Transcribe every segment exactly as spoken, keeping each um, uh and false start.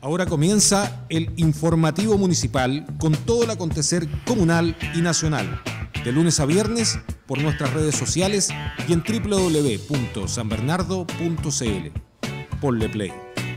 Ahora comienza el informativo municipal con todo el acontecer comunal y nacional. De lunes a viernes por nuestras redes sociales y en doble u doble u doble u punto san bernardo punto c l. Ponle play.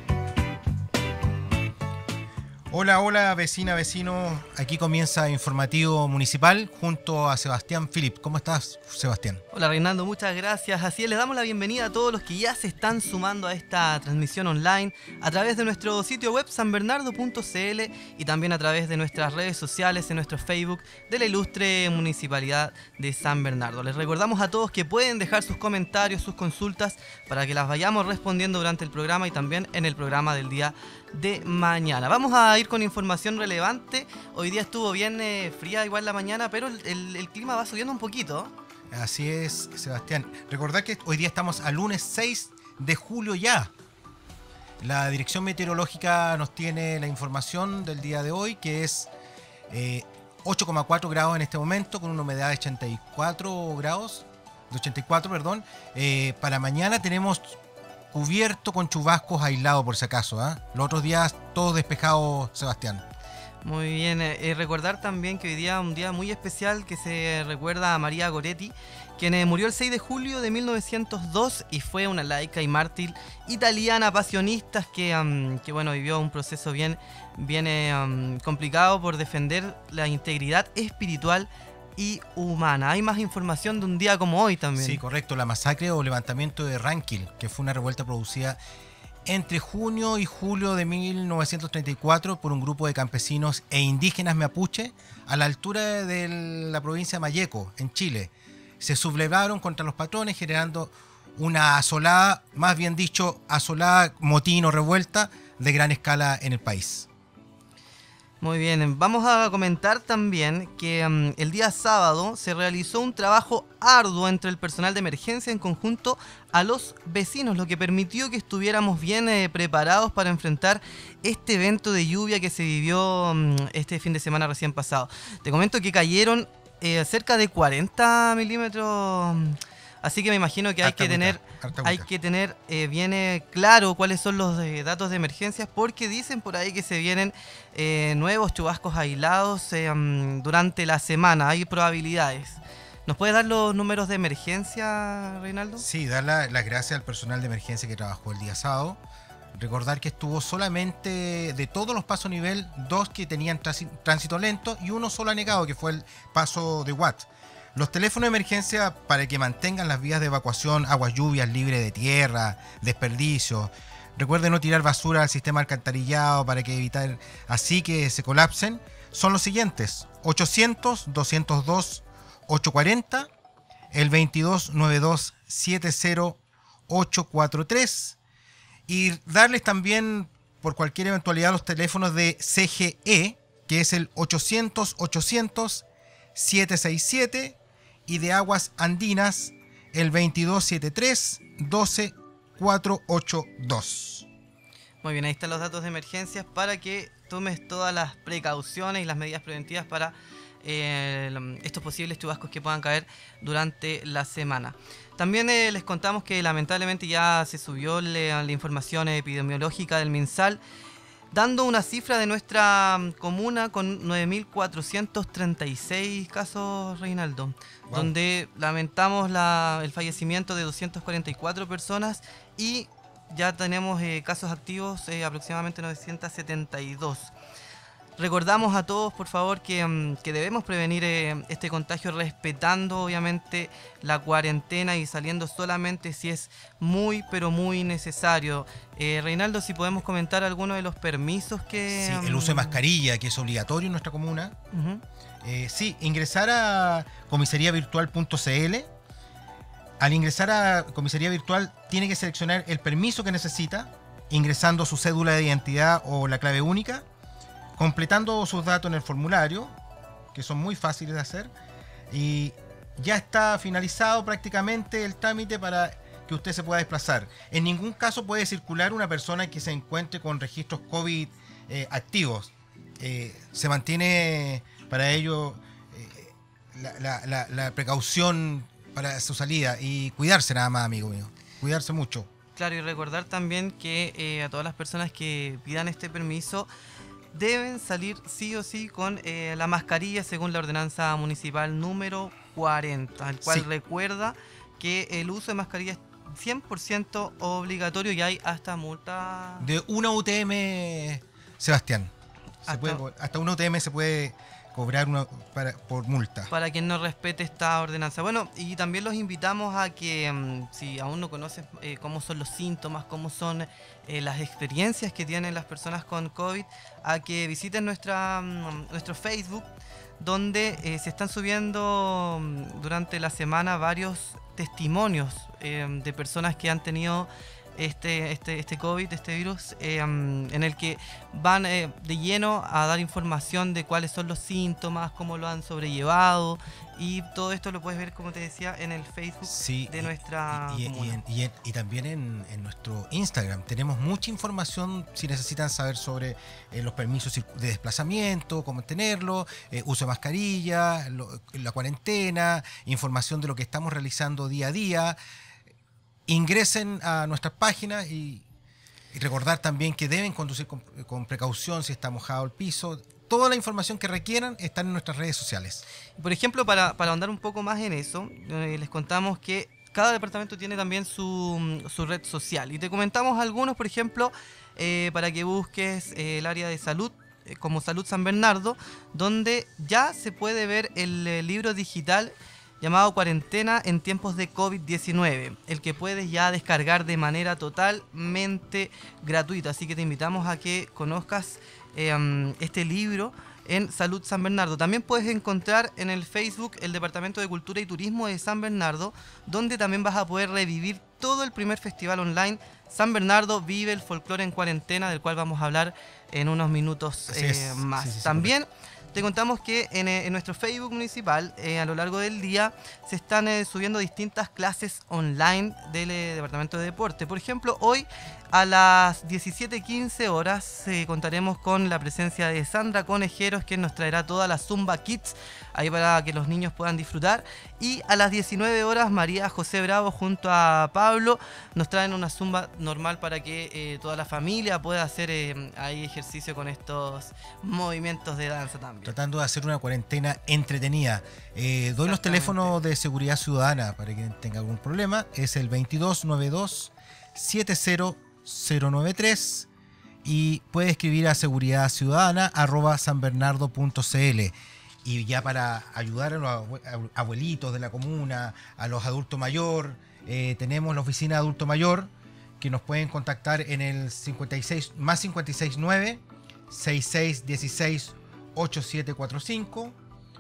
Hola, hola, vecina, vecino. Aquí comienza Informativo Municipal junto a Sebastián Philip. ¿Cómo estás, Sebastián? Hola, Reinaldo, muchas gracias. Así es, les damos la bienvenida a todos los que ya se están sumando a esta transmisión online a través de nuestro sitio web san bernardo punto c l y también a través de nuestras redes sociales, en nuestro Facebook de la ilustre Municipalidad de San Bernardo. Les recordamos a todos que pueden dejar sus comentarios, sus consultas, para que las vayamos respondiendo durante el programa y también en el programa del día de mañana. Vamos a ir con información relevante. Hoy día estuvo bien eh, fría igual la mañana, pero el, el, el clima va subiendo un poquito. Así es, Sebastián. Recordad que hoy día estamos a lunes seis de julio ya. La Dirección Meteorológica nos tiene la información del día de hoy, que es eh, ocho coma cuatro grados en este momento, con una humedad de ochenta y cuatro grados, de ochenta y cuatro, perdón. Eh, para mañana tenemos cubierto con chubascos aislados, por si acaso, ¿eh? Los otros días todo despejado, Sebastián. Muy bien, eh, recordar también que hoy día es un día muy especial que se recuerda a María Goretti, quien eh, murió el seis de julio de mil novecientos dos y fue una laica y mártir italiana pasionista que, um, que bueno, vivió un proceso bien, bien eh, um, complicado por defender la integridad espiritual y humana. Hay más información de un día como hoy también. Sí, correcto, la masacre o levantamiento de Ranquil, que fue una revuelta producida entre junio y julio de mil novecientos treinta y cuatro por un grupo de campesinos e indígenas mapuche a la altura de la provincia de Malleco, en Chile. Se sublevaron contra los patrones, generando una asolada, más bien dicho, asolada, motín o revuelta de gran escala en el país. Muy bien, vamos a comentar también que um, el día sábado se realizó un trabajo arduo entre el personal de emergencia en conjunto a los vecinos, lo que permitió que estuviéramos bien eh, preparados para enfrentar este evento de lluvia que se vivió um, este fin de semana recién pasado. Te comento que cayeron eh, cerca de cuarenta milímetros. Así que me imagino que hay que tener, hay que tener eh, bien eh, claro cuáles son los eh, datos de emergencias, porque dicen por ahí que se vienen eh, nuevos chubascos aislados eh, um, durante la semana. Hay probabilidades. ¿Nos puedes dar los números de emergencia, Reinaldo? Sí, dar la, las gracias al personal de emergencia que trabajó el día sábado. Recordar que estuvo solamente de todos los pasos nivel, dos que tenían tránsito lento y uno solo anegado, que fue el paso de Watt. Los teléfonos de emergencia para que mantengan las vías de evacuación, aguas lluvias libres de tierra, desperdicios. Recuerden no tirar basura al sistema alcantarillado para que evitar así que se colapsen. Son los siguientes: ochocientos, doscientos dos, ochocientos cuarenta, el veintidós noventa y dos setenta ochocientos cuarenta y tres. Y darles también por cualquier eventualidad los teléfonos de C G E, que es el ochocientos, ochocientos, setecientos sesenta y siete, y de Aguas Andinas el veintidós setenta y tres, doce, cuatrocientos ochenta y dos. Muy bien, ahí están los datos de emergencias para que tomes todas las precauciones y las medidas preventivas para eh, estos posibles chubascos que puedan caer durante la semana. También eh, les contamos que lamentablemente ya se subió le, la información epidemiológica del MinSal, dando una cifra de nuestra comuna con nueve mil cuatrocientos treinta y seis casos, Reinaldo, wow, donde lamentamos la, el fallecimiento de doscientas cuarenta y cuatro personas y ya tenemos eh, casos activos eh, aproximadamente novecientos setenta y dos. Recordamos a todos, por favor, que, um, que debemos prevenir eh, este contagio respetando, obviamente, la cuarentena y saliendo solamente si es muy, pero muy necesario. Eh, Reinaldo, si podemos comentar algunos de los permisos que... Sí, el uso de mascarilla, que es obligatorio en nuestra comuna. Uh-huh. eh, sí, ingresar a comisaría virtual punto c l. Al ingresar a comisaría virtual, tiene que seleccionar el permiso que necesita, ingresando su cédula de identidad o la clave única, completando sus datos en el formulario, que son muy fáciles de hacer, y ya está finalizado prácticamente el trámite para que usted se pueda desplazar. En ningún caso puede circular una persona que se encuentre con registros COVID eh, activos. Eh, se mantiene para ello eh, la, la, la, la precaución para su salida y cuidarse nada más, amigo mío. Cuidarse mucho. Claro, y recordar también que eh, a todas las personas que pidan este permiso deben salir sí o sí con eh, la mascarilla según la ordenanza municipal número cuarenta, el cual Sí. recuerda que el uso de mascarilla es cien por ciento obligatorio y hay hasta multa. De una U T M, Sebastián. Se Hasta- puede co- hasta una U T M se puede cobrar una, para, por multa. Para quien no respete esta ordenanza. Bueno, y también los invitamos a que, mm, si aún no conocen eh, cómo son los síntomas, cómo son eh, las experiencias que tienen las personas con COVID, a que visiten nuestra, mm, nuestro Facebook, donde eh, se están subiendo mm, durante la semana varios testimonios eh, de personas que han tenido este, este, este COVID, este virus, eh, um, en el que van eh, de lleno a dar información de cuáles son los síntomas, cómo lo han sobrellevado, y todo esto lo puedes ver, como te decía, en el Facebook Sí, de y- nuestra y, y- comuna. y- y- y también en, en nuestro Instagram tenemos mucha información si necesitan saber sobre eh, los permisos circu- de desplazamiento, cómo tenerlo, eh, uso de mascarilla, lo- la cuarentena, información de lo que estamos realizando día a día. Ingresen a nuestras páginas y, y recordar también que deben conducir con, con precaución si está mojado el piso. Toda la información que requieran está en nuestras redes sociales. Por ejemplo, para, para ahondar un poco más en eso, eh, les contamos que cada departamento tiene también su, su red social. Y te comentamos algunos, por ejemplo, eh, para que busques eh, el área de salud, eh, como Salud San Bernardo, donde ya se puede ver el eh, libro digital llamado Cuarentena en tiempos de COVID diecinueve, el que puedes ya descargar de manera totalmente gratuita. Así que te invitamos a que conozcas eh, um, este libro en Salud San Bernardo. También puedes encontrar en el Facebook el Departamento de Cultura y Turismo de San Bernardo, donde también vas a poder revivir todo el primer festival online San Bernardo Vive el Folclore en Cuarentena, del cual vamos a hablar en unos minutos Así eh, es. más. Sí, sí, sí, También te contamos que en, eh, en nuestro Facebook municipal, eh, a lo largo del día, se están eh, subiendo distintas clases online del eh, Departamento de Deporte. Por ejemplo, hoy a las diecisiete quince horas eh, contaremos con la presencia de Sandra Conejeros, quien nos traerá toda la Zumba Kids, ahí para que los niños puedan disfrutar. Y a las diecinueve horas, María José Bravo junto a Pablo nos traen una Zumba normal para que eh, toda la familia pueda hacer eh, ahí ejercicio con estos movimientos de danza también. Tratando de hacer una cuarentena entretenida. Eh, doy los Exactamente. teléfonos de seguridad ciudadana para quien tenga algún problema. Es el veintidós noventa y dos setenta cero noventa y tres y puede escribir a seguridad ciudadana arroba sanbernardo punto cl. Y ya para ayudar a los abue- abuelitos de la comuna, a los adultos mayores, eh, tenemos la oficina de adulto mayor que nos pueden contactar en el cincuenta y seis más cincuenta y seis nueve sesenta y seis dieciséis ochenta y siete cuarenta y cinco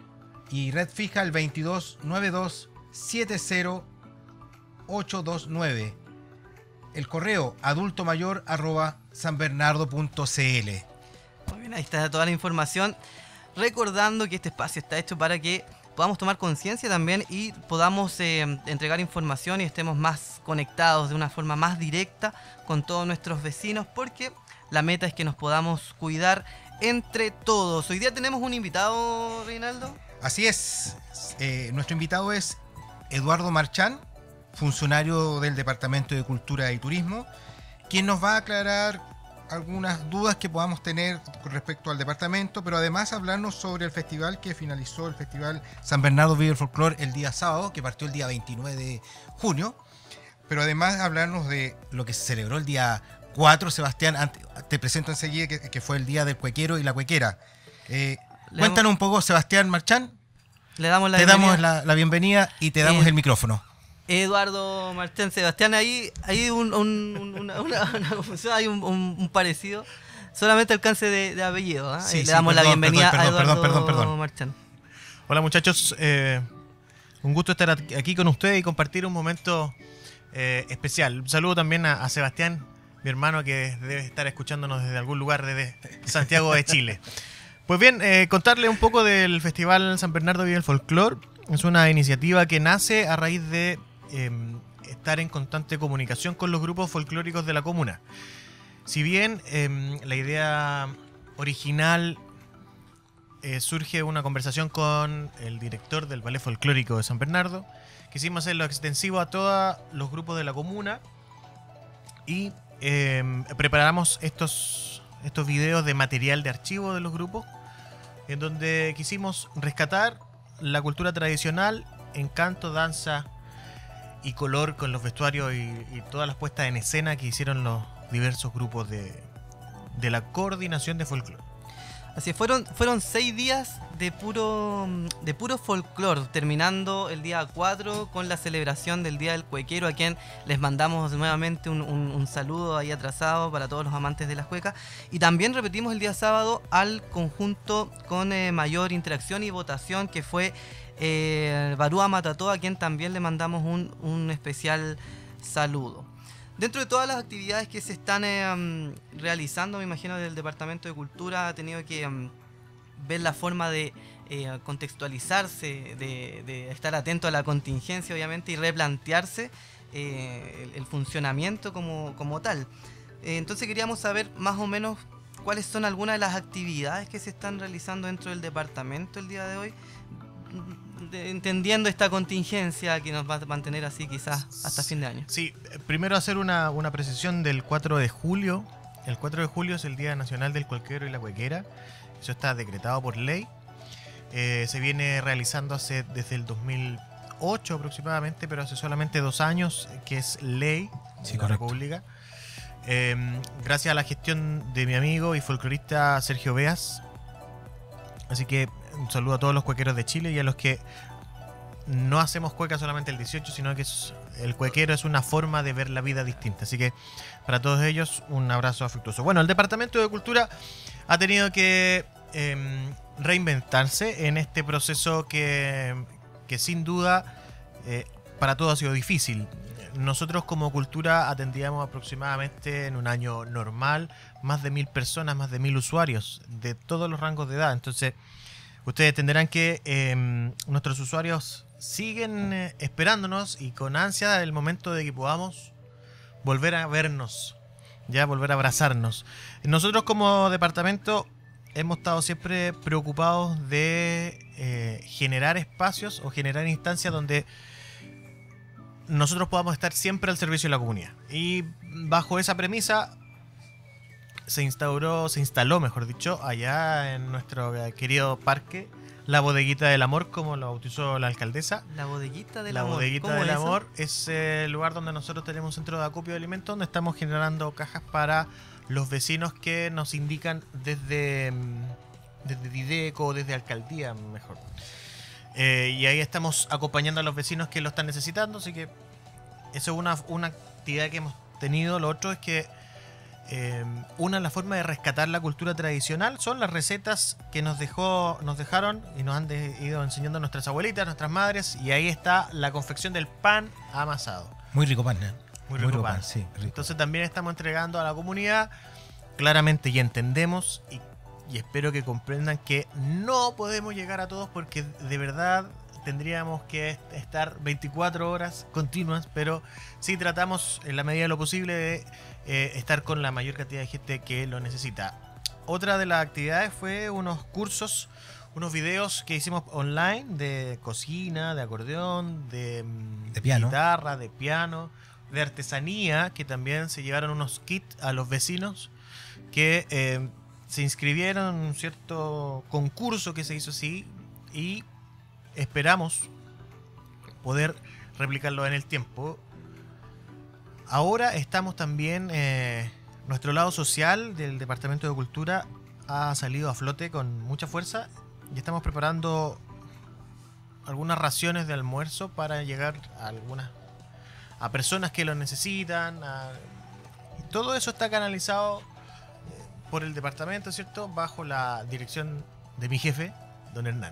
y red fija el veintidós noventa y dos setenta ochocientos veintinueve. El correo adultomayor arroba sanbernardo punto cl. Muy bien, ahí está toda la información. Recordando que este espacio está hecho para que podamos tomar conciencia también y podamos eh, entregar información y estemos más conectados de una forma más directa con todos nuestros vecinos, porque la meta es que nos podamos cuidar entre todos. Hoy día tenemos un invitado, Reinaldo. Así es, eh, nuestro invitado es Eduardo Marchán, funcionario del Departamento de Cultura y Turismo, quien nos va a aclarar algunas dudas que podamos tener con respecto al departamento, pero además hablarnos sobre el festival que finalizó, el Festival San Bernardo Vive el Folclore el día sábado, que partió el día veintinueve de junio, pero además hablarnos de lo que se celebró el día cuatro, Sebastián, ante- te presento enseguida, que, que fue el día del cuequero y la cuequera. Eh, Le cuéntanos damos- un poco, Sebastián Marchán, Le damos la te bienvenida. damos la, la bienvenida y te damos Eh, el micrófono. Eduardo Martén, Sebastián, ahí hay un, un- un- una, una- una confusión, hay un, un- un parecido. Solamente alcance de, de apellido. ¿eh? Sí, Le sí, damos la perdón, bienvenida perdón, a perdón, Eduardo perdón, perdón, perdón. Marchán. Hola muchachos, eh, un gusto estar aquí con ustedes y compartir un momento eh, especial. Un saludo también a, a Sebastián, mi hermano, que debe estar escuchándonos desde algún lugar desde Santiago de Chile. Pues bien, eh, contarle un poco del Festival San Bernardo Vive el Folclore. Es una iniciativa que nace a raíz de eh, estar en constante comunicación con los grupos folclóricos de la comuna. Si bien eh, la idea original eh, surge una conversación con el director del Ballet Folclórico de San Bernardo, quisimos hacerlo extensivo a todos los grupos de la comuna y eh, preparamos estos, estos videos de material de archivo de los grupos, en donde quisimos rescatar la cultura tradicional en canto, danza y color, con los vestuarios y, y todas las puestas en escena que hicieron los diversos grupos de, de la coordinación de folclore. Así es, fueron, fueron seis días de puro, de puro folclore, terminando el día cuatro con la celebración del Día del Cuequero, a quien les mandamos nuevamente un, un, un saludo ahí atrasado para todos los amantes de las cuecas. Y también repetimos el día sábado al conjunto con eh, mayor interacción y votación, que fue eh, Barúa Matató, a quien también le mandamos un, un especial saludo. Dentro de todas las actividades que se están eh, um, realizando, me imagino del Departamento de Cultura ha tenido que um, ver la forma de eh, contextualizarse, de, de estar atento a la contingencia, obviamente, y replantearse eh, el, el funcionamiento como, como tal. Eh, entonces queríamos saber más o menos cuáles son algunas de las actividades que se están realizando dentro del departamento el día de hoy, de, entendiendo esta contingencia que nos va a mantener así quizás hasta fin de año. Sí, primero hacer una, una precisión del cuatro de julio. El cuatro de julio es el Día Nacional del Cuequero y la Cuequera. Eso está decretado por ley. Eh, se viene realizando hace, desde el dos mil ocho aproximadamente, pero hace solamente dos años que es ley Sí, de la correcto. República. Eh, gracias a la gestión de mi amigo y folclorista Sergio Beas. Así que un saludo a todos los cuequeros de Chile y a los que no hacemos cueca solamente el dieciocho, sino que es, el cuequero es una forma de ver la vida distinta. Así que para todos ellos un abrazo afectuoso. Bueno, el Departamento de Cultura ha tenido que eh, reinventarse en este proceso que, que sin duda eh, para todos ha sido difícil. Nosotros como cultura atendíamos aproximadamente en un año normal más de mil personas, más de mil usuarios de todos los rangos de edad. Entonces ustedes entenderán que eh, nuestros usuarios siguen eh, esperándonos y con ansia el momento de que podamos volver a vernos, ya volver a abrazarnos. Nosotros como departamento hemos estado siempre preocupados de eh, generar espacios o generar instancias donde nosotros podamos estar siempre al servicio de la comunidad. Y bajo esa premisa se instauró, se instaló, mejor dicho, allá en nuestro querido parque, la Bodeguita del Amor, como lo bautizó la alcaldesa. La Bodeguita del La Amor. Bodeguita ¿Cómo del es eso? Amor es el lugar donde nosotros tenemos un centro de acopio de alimentos, donde estamos generando cajas para los vecinos que nos indican desde, desde Dideco, desde Alcaldía, mejor. Eh, y ahí estamos acompañando a los vecinos que lo están necesitando, así que eso es una, una actividad que hemos tenido. Lo otro es que eh, una la forma de rescatar la cultura tradicional son las recetas que nos dejó nos dejaron y nos han de, ido enseñando nuestras abuelitas, nuestras madres, y ahí está la confección del pan amasado. Muy rico pan, ¿eh? Muy rico pan. sí, rico. Entonces también estamos entregando a la comunidad, claramente, y entendemos y, y espero que comprendan que no podemos llegar a todos porque de verdad tendríamos que estar veinticuatro horas continuas, pero sí tratamos en la medida de lo posible de eh, estar con la mayor cantidad de gente que lo necesita. Otra de las actividades fue unos cursos, unos videos que hicimos online de cocina, de acordeón, de, De piano. guitarra, de piano, de artesanía, que también se llevaron unos kits a los vecinos que eh, se inscribieron en un cierto concurso que se hizo así y esperamos poder replicarlo en el tiempo. Ahora estamos también, eh, nuestro lado social del Departamento de Cultura ha salido a flote con mucha fuerza y estamos preparando algunas raciones de almuerzo para llegar a algunas a personas que lo necesitan. A, y todo eso está canalizado por el departamento, ¿cierto? Bajo la dirección de mi jefe, don Hernán.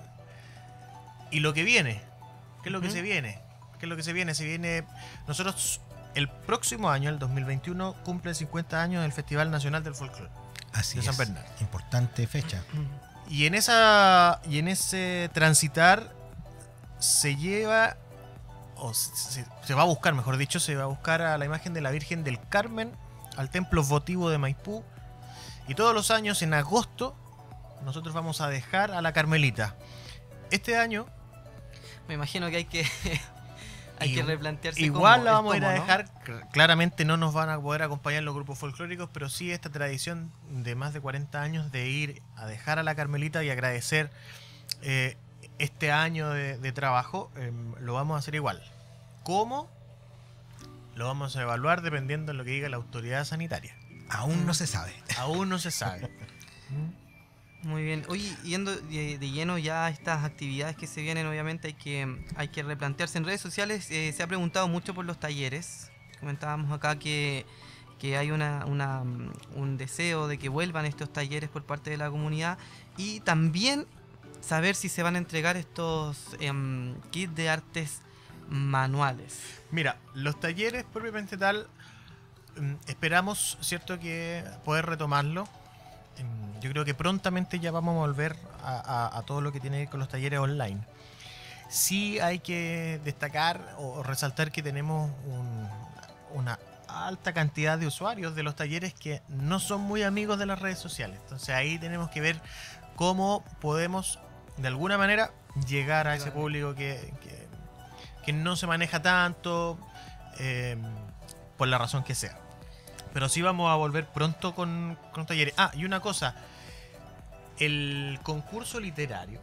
Y lo que viene, ¿qué es lo que Ujú. se viene? ¿Qué es lo que se viene? Se viene. Nosotros, el próximo año, el dos mil veintiuno, cumple cincuenta años del Festival Nacional del Folclore. Así de San es. Bernardo. Importante fecha. Y en esa. Y en ese transitar se lleva. O se, se va a buscar, mejor dicho, se va a buscar a la imagen de la Virgen del Carmen al templo votivo de Maipú. Y todos los años, en agosto, nosotros vamos a dejar a la Carmelita. Este año. Me imagino que hay que Hay Y- que replantearse Igual cómo, la el vamos a ir a cómo, ¿no? dejar. Cl- Claramente no nos van a poder acompañar los grupos folclóricos, pero sí esta tradición de más de cuarenta años de ir a dejar a la Carmelita y agradecer eh, este año de, de trabajo, eh, lo vamos a hacer igual. ¿Cómo? Lo vamos a evaluar dependiendo de lo que diga la autoridad sanitaria. Aún no se sabe. Aún no se sabe. Muy bien. Oye, yendo de, de lleno ya a estas actividades que se vienen, obviamente hay que, hay que replantearse. En redes sociales eh, se ha preguntado mucho por los talleres. Comentábamos acá que, que hay una, una, mm, un deseo de que vuelvan estos talleres por parte de la comunidad y también saber si se van a entregar estos em, kits de artes manuales. Mira, los talleres propiamente tal, mm, esperamos, ¿cierto?, que poder retomarlo. Em, Yo creo que prontamente ya vamos a volver a, a- a todo lo que tiene que ver con los talleres online. Sí hay que destacar o resaltar que tenemos un- una alta cantidad de usuarios de los talleres que no son muy amigos de las redes sociales. Entonces ahí tenemos que ver cómo podemos de alguna manera llegar a ese Claro. público que, que- que no se maneja tanto, eh, por la razón que sea. Pero sí vamos a volver pronto con, con talleres. Ah, y una cosa. El concurso literario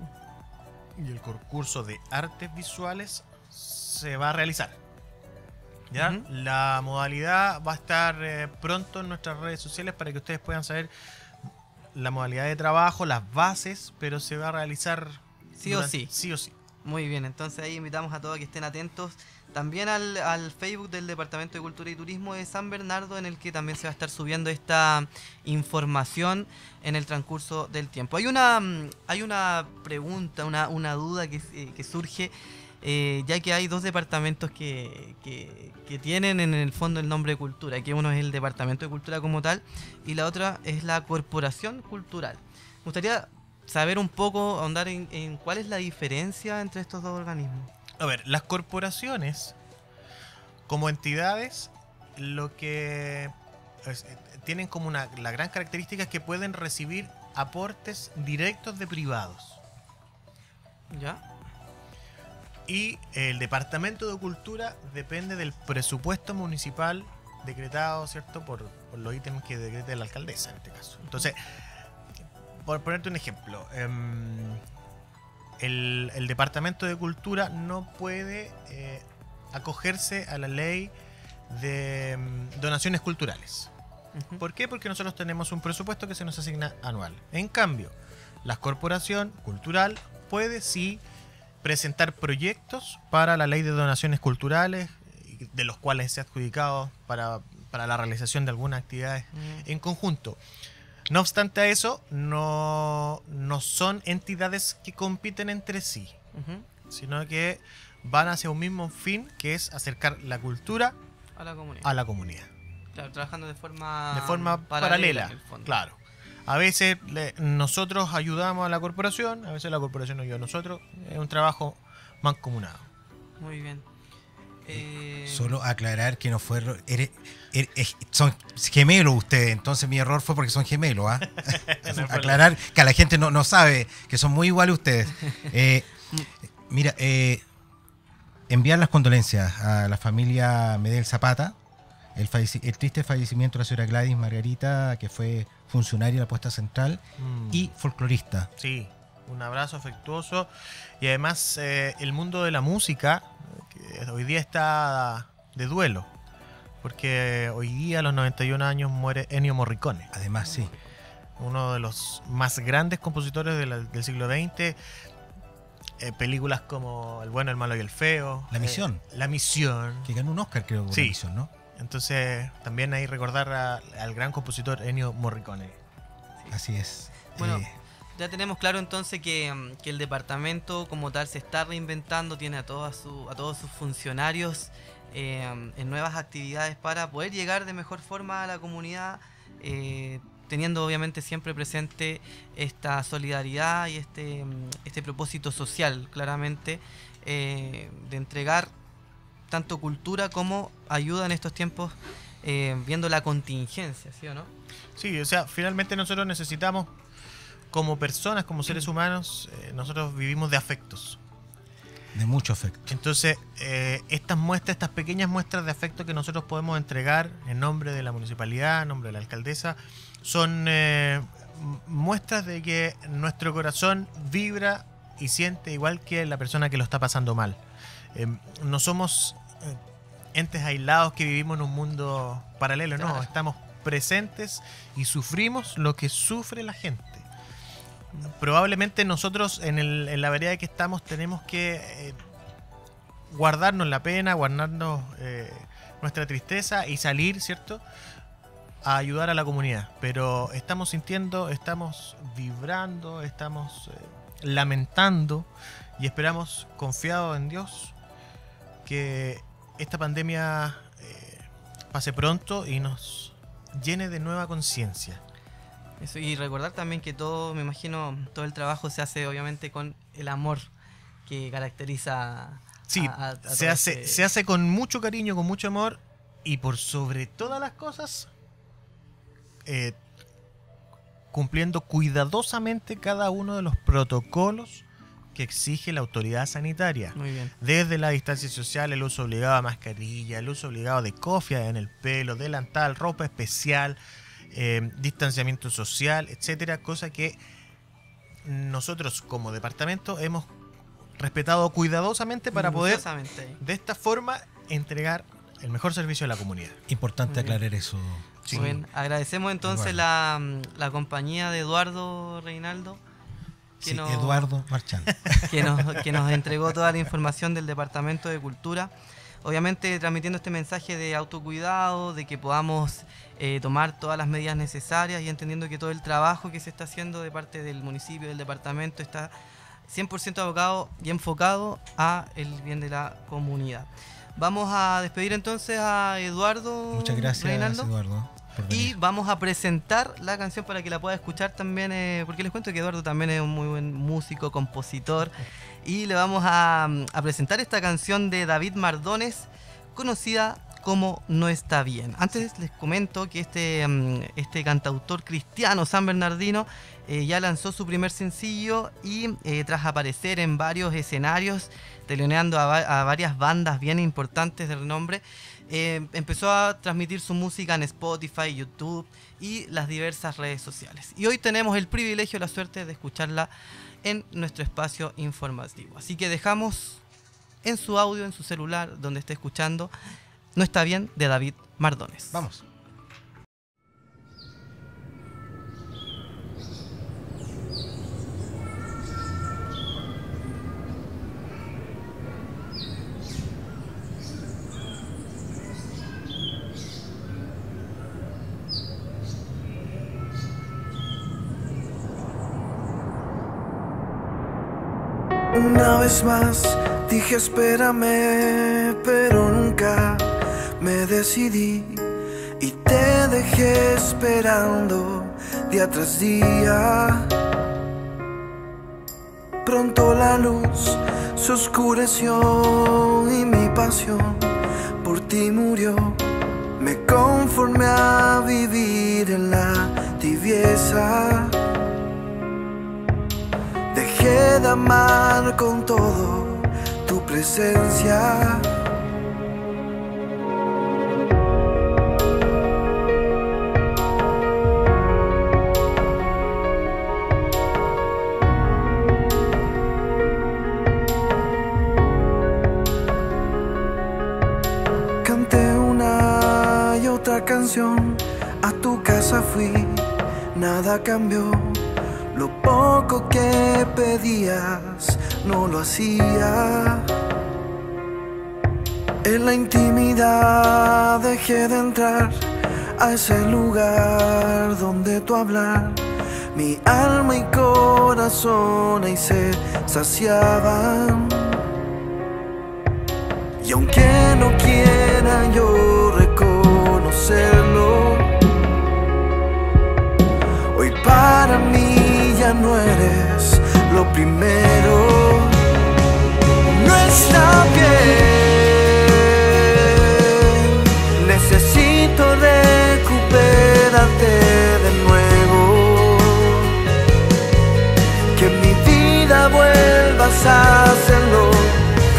y el concurso de artes visuales se va a realizar. ¿Ya? Ujú. La modalidad va a estar eh, pronto en nuestras redes sociales para que ustedes puedan saber la modalidad de trabajo, las bases, pero se va a realizar Sí o durante- sí. Sí o sí. Muy bien, entonces ahí invitamos a todos a que estén atentos también al, al Facebook del Departamento de Cultura y Turismo de San Bernardo, en el que también se va a estar subiendo esta información en el transcurso del tiempo. Hay una, mm, hay una pregunta, una, una duda que, eh, que surge, eh, ya que hay dos departamentos que, que, que tienen en el fondo el nombre de cultura, que uno es el Departamento de Cultura como tal y la otra es la Corporación Cultural. Me gustaría saber un poco, ahondar en, en cuál es la diferencia entre estos dos organismos. A ver, las corporaciones como entidades lo que es, eh, tienen como una la gran característica es que pueden recibir aportes directos de privados. ¿Ya? Y el Departamento de Cultura depende del presupuesto municipal decretado, ¿cierto? Por, por los ítems que decrete la alcaldesa en este caso. Entonces, por ponerte un ejemplo, em, el, el Departamento de Cultura no puede eh, acogerse a la ley de em, donaciones culturales. Ujú. ¿Por qué? Porque nosotros tenemos un presupuesto que se nos asigna anual. En cambio, la corporación cultural puede sí presentar proyectos para la ley de donaciones culturales, de los cuales se ha adjudicado para, para la realización de algunas actividades Mm. en conjunto. No obstante a eso, no, no son entidades que compiten entre sí, Ujú. sino que van hacia un mismo fin, que es acercar la cultura A la comunidad. a la comunidad. Claro, trabajando de forma, De forma paralela, en el fondo. claro. A veces le- nosotros ayudamos a la corporación, a veces la corporación nos ayuda a nosotros. Es un trabajo mancomunado. Muy bien. Eh, Solo aclarar que no fue. error- eres- er- es- son gemelos ustedes, entonces mi error fue porque son gemelos. ¿Ah? Aclarar que a la gente no, no sabe que son muy iguales ustedes. Eh, mira, eh, enviar las condolencias a la familia Medel Zapata, el, falleci- el triste fallecimiento de la señora Gladys Margarita, que fue funcionaria de la puesta central Mm. y folclorista. Sí, un abrazo afectuoso. Y además eh, el mundo de la música, que hoy día está de duelo. Porque hoy día a los noventa y un años muere Ennio Morricone, Además, sí. uno de los más grandes compositores de la- del siglo veinte. Eh, películas como El bueno, el malo y el feo. La Misión. eh, La Misión. Que ganó un Oscar, creo, por Sí. la misión, ¿no? Entonces también ahí recordar a- al gran compositor Ennio Morricone. Así es. Bueno, Eh, ya tenemos claro entonces que, mm, que el departamento como tal se está reinventando, tiene a, todas su- a todos sus funcionarios eh, en nuevas actividades para poder llegar de mejor forma a la comunidad, eh, teniendo obviamente siempre presente esta solidaridad y este, mm, este propósito social, claramente, eh, de entregar tanto cultura como ayuda en estos tiempos, eh, viendo la contingencia, ¿sí o no? Sí, o sea, finalmente nosotros necesitamos, como personas, como seres humanos, eh, nosotros vivimos de afectos. De mucho afecto. Entonces, eh, estas muestras, estas pequeñas muestras de afecto que nosotros podemos entregar en nombre de la municipalidad, en nombre de la alcaldesa, son eh, muestras de que nuestro corazón vibra y siente igual que la persona que lo está pasando mal. Eh, no somos eh, entes aislados que vivimos en un mundo paralelo, no, Claro. estamos presentes y sufrimos lo que sufre la gente. Probablemente nosotros en, el, en la vereda que estamos tenemos que eh, guardarnos la pena, guardarnos eh, nuestra tristeza y salir, ¿cierto?, a ayudar a la comunidad. Pero estamos sintiendo, estamos vibrando, estamos eh, lamentando y esperamos, confiados en Dios, que esta pandemia eh, pase pronto y nos llene de nueva conciencia. Eso, y recordar también que todo, me imagino, todo el trabajo se hace obviamente con el amor que caracteriza Sí, a, a- a se, todo hace, este- se hace con mucho cariño, con mucho amor y por sobre todas las cosas, eh, cumpliendo cuidadosamente cada uno de los protocolos que exige la autoridad sanitaria. Muy bien. Desde la distancia social, el uso obligado de mascarilla, el uso obligado de cofia en el pelo, delantal, ropa especial, eh, distanciamiento social, etcétera, cosa que nosotros como departamento hemos respetado cuidadosamente para poder Minuciosamente. de esta forma entregar el mejor servicio a la comunidad. Importante Muy bien. aclarar eso. Sí. Muy bien. Agradecemos entonces la, la compañía de Eduardo Reinaldo, que, Sí, nos, Eduardo Marchand. que, nos, que nos entregó toda la información del Departamento de Cultura. Obviamente transmitiendo este mensaje de autocuidado, de que podamos eh, tomar todas las medidas necesarias y entendiendo que todo el trabajo que se está haciendo de parte del municipio, del departamento, está cien por ciento abocado y enfocado a el bien de la comunidad. Vamos a despedir entonces a Eduardo Muchas gracias, Reinaldo. Eduardo, por Y venir. vamos a presentar la canción para que la pueda escuchar también, eh, porque les cuento que Eduardo también es un muy buen músico, compositor, y le vamos a, a presentar esta canción de David Mardones, conocida como No Está Bien. Antes les comento que este, mm, este cantautor cristiano San Bernardino eh, ya lanzó su primer sencillo y eh, tras aparecer en varios escenarios, teloneando a, va- a varias bandas bien importantes de renombre, eh, empezó a transmitir su música en Spotify, YouTube y las diversas redes sociales. Y hoy tenemos el privilegio, la suerte de escucharla en nuestro espacio informativo. Así que dejamos en su audio, en su celular, donde esté escuchando, No Está Bien, de David Mardones. Vamos. Una vez más dije espérame, pero nunca me decidí y te dejé esperando día tras día. Pronto la luz se oscureció y mi pasión por ti murió. Me conformé a vivir en la tibieza. Dejé de amar con todo tu presencia. Canté una y otra canción, a tu casa fui, nada cambió. Lo poco que pedías no lo hacía. En la intimidad dejé de entrar a ese lugar donde tú hablar. Mi alma y corazón ahí se saciaban. Y aunque no quiera yo reconocerlo, hoy para mí ya no eres lo primero. No está bien, necesito recuperarte de nuevo. Que mi vida vuelvas a hacerlo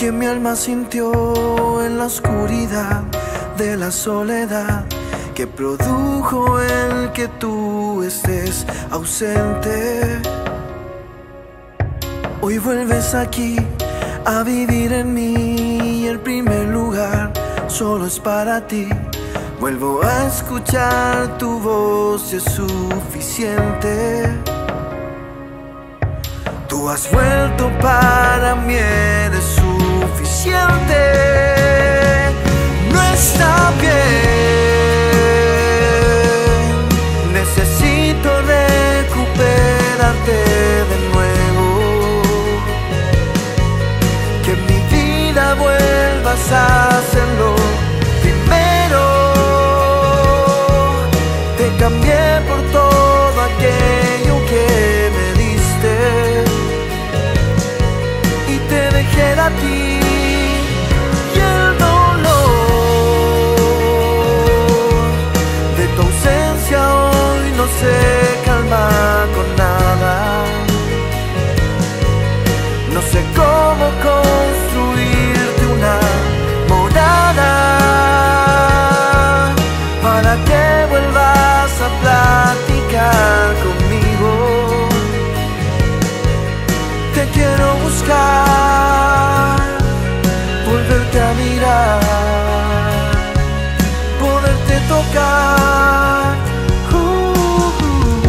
que mi alma sintió en la oscuridad de la soledad que produjo el que tú estés ausente. Hoy vuelves aquí a vivir en mí y el primer lugar solo es para ti. Vuelvo a escuchar tu voz y es suficiente. Tú has vuelto, para mí eres suficiente. No está bien, necesito recuperarte de nuevo. Que en mi vida vuelvas a hacerlo primero. Te cambié por todo aquello que me diste y te dejé a ti. Y el dolor de tu ausencia hoy no se calma con nada. No sé cómo construirte una morada para que vuelvas a platicar conmigo. Te quiero buscar, volverte a mirar, poderte tocar. Uh, uh.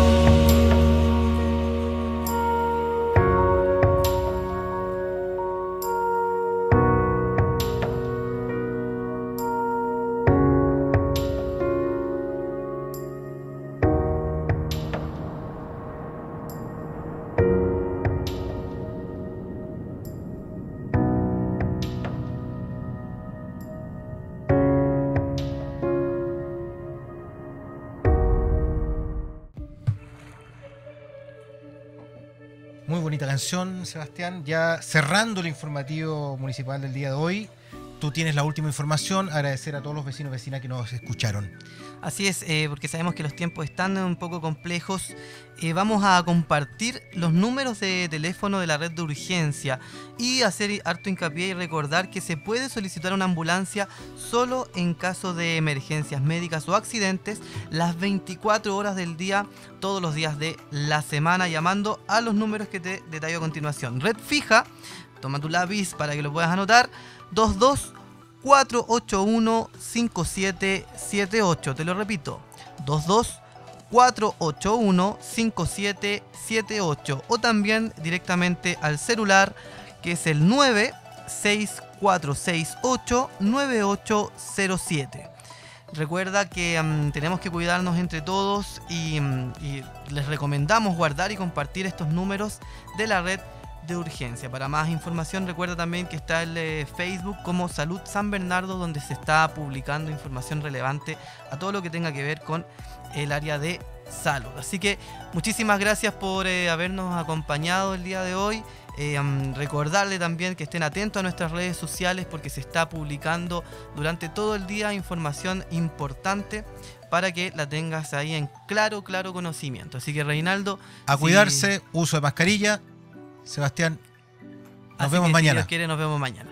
Muy bonita canción, Sebastián. Ya cerrando el informativo municipal del día de hoy, tú tienes la última información. Agradecer a todos los vecinos y vecinas que nos escucharon. Así es, eh, porque sabemos que los tiempos están un poco complejos. Eh, vamos a compartir los números de teléfono de la red de urgencia y hacer harto hincapié y recordar que se puede solicitar una ambulancia solo en caso de emergencias médicas o accidentes las veinticuatro horas del día, todos los días de la semana, llamando a los números que te detallo a continuación. Red fija, toma tu lápiz para que lo puedas anotar, dos dos cuatro ocho uno cinco siete siete ocho. Te lo repito, dos dos cuatro ocho uno cinco siete siete ocho. O también directamente al celular, que es el nueve seis cuatro seis ocho nueve ocho cero siete. Recuerda que um, tenemos que cuidarnos entre todos y, um, y les recomendamos guardar y compartir estos números de la red de urgencia. Para más información, recuerda también que está el eh, Facebook como Salud San Bernardo, donde se está publicando información relevante a todo lo que tenga que ver con el área de salud. Así que muchísimas gracias por eh, habernos acompañado el día de hoy. Eh, um, recordarle también que estén atentos a nuestras redes sociales, porque se está publicando durante todo el día información importante para que la tengas ahí en claro, claro conocimiento. Así que, Reinaldo, A si... cuidarse, uso de mascarilla. Sebastián, nos Así vemos que, mañana. Si Dios quiere, nos vemos mañana.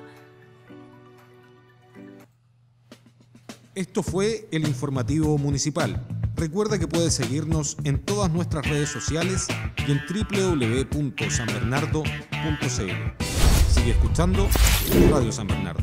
Esto fue el informativo municipal. Recuerda que puedes seguirnos en todas nuestras redes sociales y en doble u doble u doble u punto san bernardo punto c l. Sigue escuchando Radio San Bernardo.